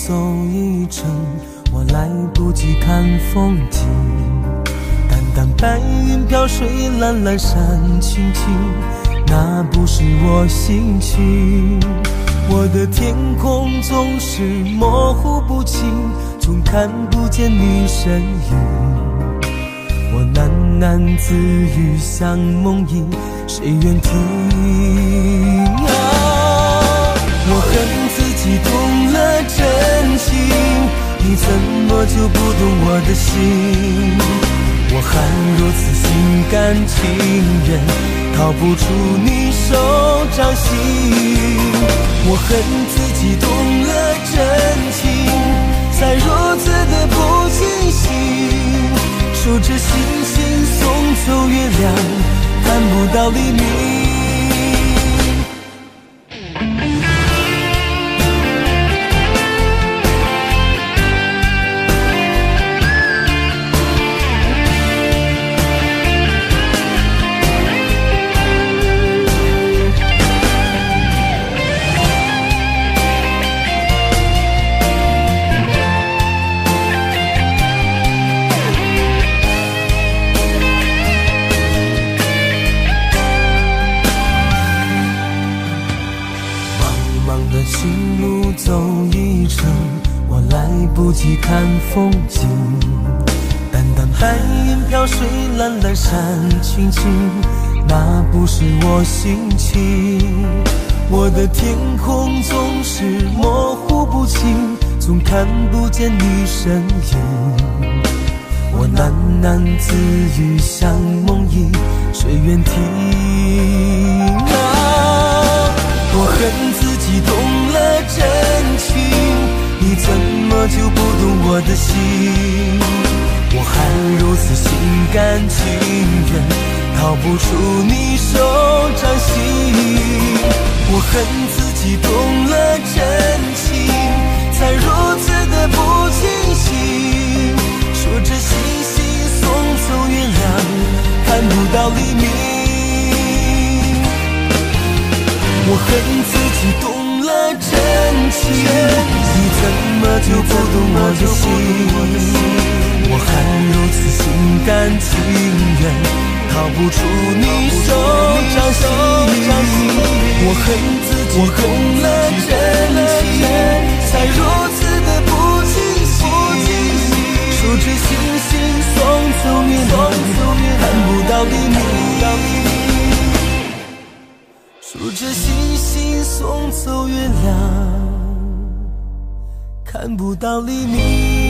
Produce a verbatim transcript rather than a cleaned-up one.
走一程，我来不及看风景。淡淡白云飘水，蓝蓝山青青，那不是我心情。我的天空总是模糊不清，总看不见你身影。我喃喃自语像梦呓，谁愿听啊？我恨自己动了真情，你怎么就不懂我的心？我还如此心甘情愿，逃不出你手掌心。我恨自己动了真情，才如此的不清醒。数着星星送走月亮，看不到黎明。情路走一程，我来不及看风景。淡淡白云飘水，蓝蓝山青青，那不是我心情。我的天空总是模糊不清，总看不见你身影。我喃喃自语像梦呓，谁愿听啊？我恨自己动了真情，你怎么就不懂我的心？我还如此心甘情愿，逃不出你手掌心。我恨自己动了真情，才如此的不清醒。数着星星送走月亮，看不到黎明。我恨自己动了真情，你怎么就不懂我的心？我还如此心甘情愿，逃不出你手掌心。我恨自己动了真情，才如此的不清醒。数着星星送走月亮，看不到黎明。数着星星送走月亮，看不到黎明。